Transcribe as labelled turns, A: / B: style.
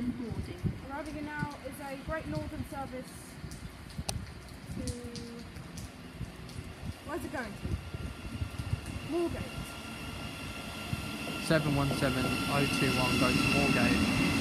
A: begin boarding.
B: Arriving in now is a Great Northern service to... Where's it going to? Moorgate.
C: 717021 go to Moorgate.